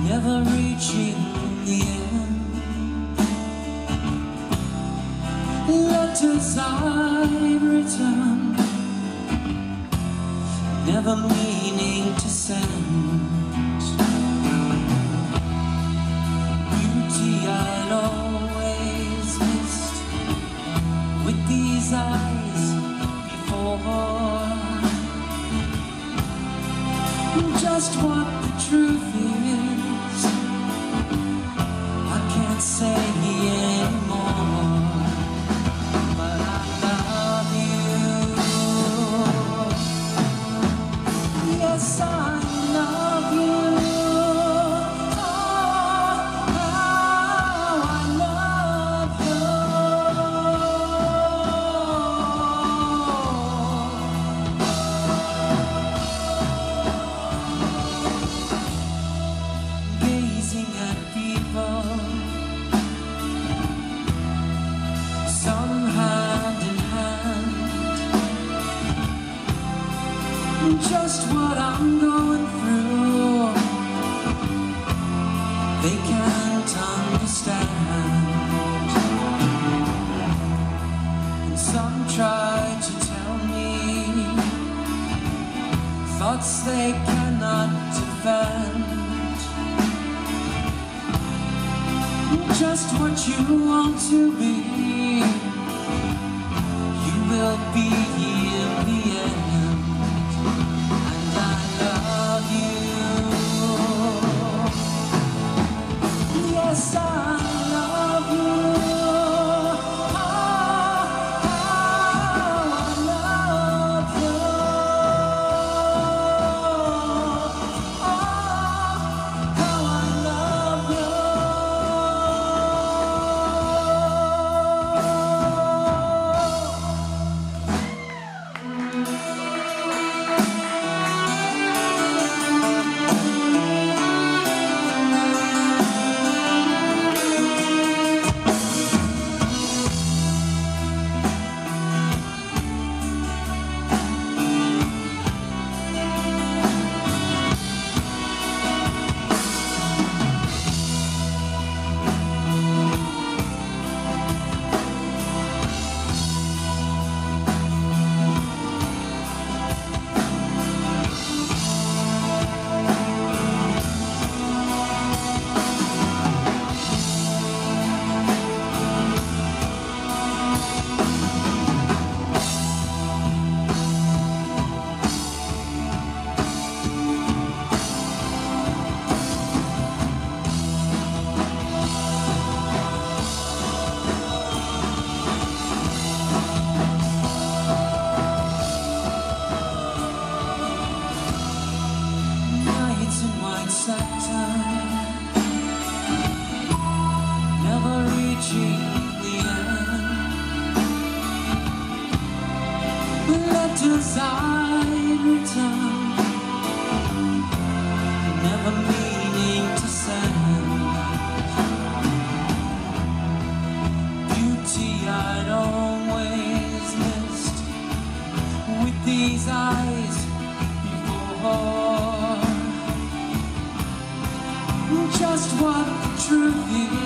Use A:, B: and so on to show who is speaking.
A: never reaching the end. Letters I'd written, never meaning to send. Beauty I'd always missed with these eyes before. Just what the truth is, I can't say anymore. But I love you. Yes, I love you. Oh, how I love you. Gazing at people, some hand in hand, just what I'm going through, they can't understand. And some try to tell me thoughts they cannot defend. Just what you want to be, you will be in the end. And I love you. Yes, I love you. Oh, how I love you. Oh, how I love you. Nights in white satin, never reaching the end. Letters I'd written, never meaning to send. Beauty I'd always missed with these eyes before. Just what the truth is,